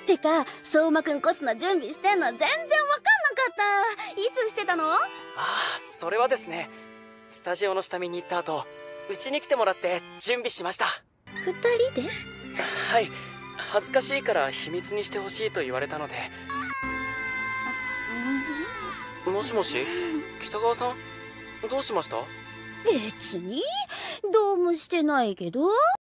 てか相馬くんコスの準備してんの全然わかんなかった。いつしてたの？ ああ、それはですね、スタジオの下見に行った後、うちに来てもらって準備しました。 二人で？ はい、恥ずかしいから秘密にしてほしいと言われたので。もしもし、北川さん、どうしました？ 別にどうもしてないけど。